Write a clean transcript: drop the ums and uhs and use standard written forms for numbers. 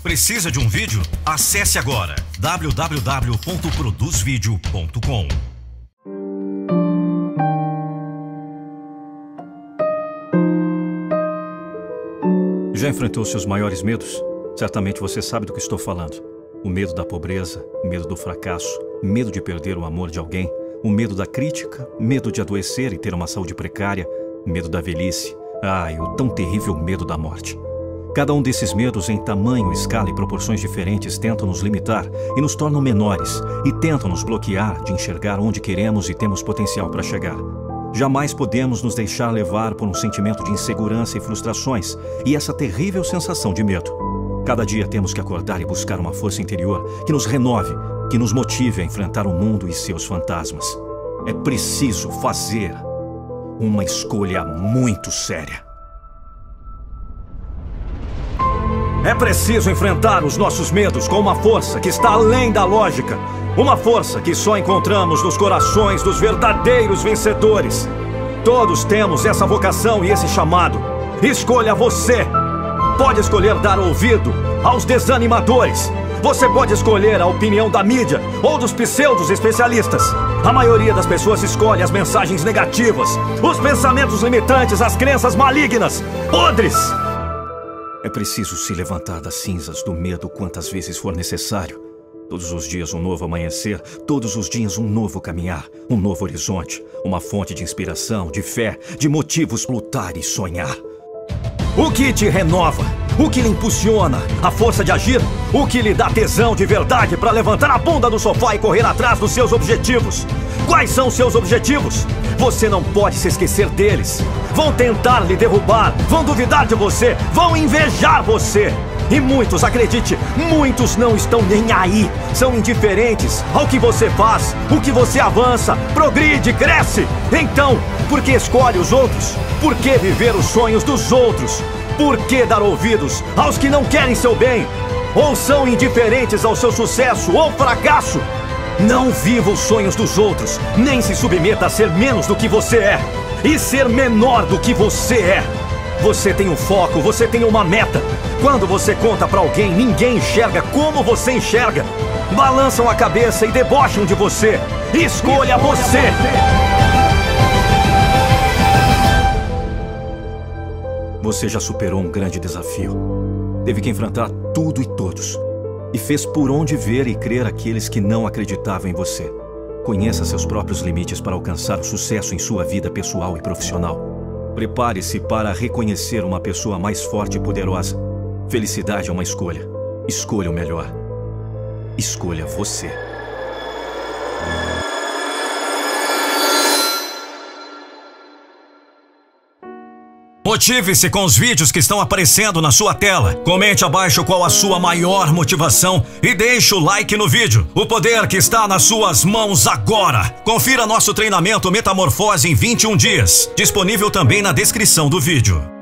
Precisa de um vídeo? Acesse agora www.produzvideo.com. Já enfrentou seus maiores medos? Certamente você sabe do que estou falando. O medo da pobreza, o medo do fracasso, medo de perder o amor de alguém, o medo da crítica, medo de adoecer e ter uma saúde precária, medo da velhice, e o tão terrível medo da morte. Cada um desses medos, em tamanho, escala e proporções diferentes, tentam nos limitar e nos tornam menores e tentam nos bloquear de enxergar onde queremos e temos potencial para chegar. Jamais podemos nos deixar levar por um sentimento de insegurança e frustrações e essa terrível sensação de medo. Cada dia temos que acordar e buscar uma força interior que nos renove, que nos motive a enfrentar o mundo e seus fantasmas. É preciso fazer uma escolha muito séria. É preciso enfrentar os nossos medos com uma força que está além da lógica. Uma força que só encontramos nos corações dos verdadeiros vencedores. Todos temos essa vocação e esse chamado. Escolha você. Pode escolher dar ouvido aos desanimadores. Você pode escolher a opinião da mídia ou dos pseudos especialistas. A maioria das pessoas escolhe as mensagens negativas, os pensamentos limitantes, as crenças malignas, podres. É preciso se levantar das cinzas do medo quantas vezes for necessário. Todos os dias um novo amanhecer, todos os dias um novo caminhar, um novo horizonte, uma fonte de inspiração, de fé, de motivos para lutar e sonhar. O que te renova? O que lhe impulsiona? A força de agir? O que lhe dá tesão de verdade para levantar a bunda do sofá e correr atrás dos seus objetivos? Quais são seus objetivos? Você não pode se esquecer deles. Vão tentar lhe derrubar, vão duvidar de você, vão invejar você. E muitos, acredite, muitos não estão nem aí. São indiferentes ao que você faz, o que você avança, progride, cresce. Então, por que escolhe os outros? Por que viver os sonhos dos outros? Por que dar ouvidos aos que não querem seu bem? Ou são indiferentes ao seu sucesso ou fracasso? Não viva os sonhos dos outros, nem se submeta a ser menos do que você é e ser menor do que você é. Você tem um foco, você tem uma meta. Quando você conta pra alguém, ninguém enxerga como você enxerga. Balançam a cabeça e debocham de você. Escolha você! Você já superou um grande desafio. Teve que enfrentar tudo e todos. E fez por onde ver e crer aqueles que não acreditavam em você. Conheça seus próprios limites para alcançar o sucesso em sua vida pessoal e profissional. Prepare-se para reconhecer uma pessoa mais forte e poderosa. Felicidade é uma escolha. Escolha o melhor. Escolha você. Motive-se com os vídeos que estão aparecendo na sua tela. Comente abaixo qual a sua maior motivação e deixe o like no vídeo. O poder que está nas suas mãos agora. Confira nosso treinamento Metamorfose em 21 dias. Disponível também na descrição do vídeo.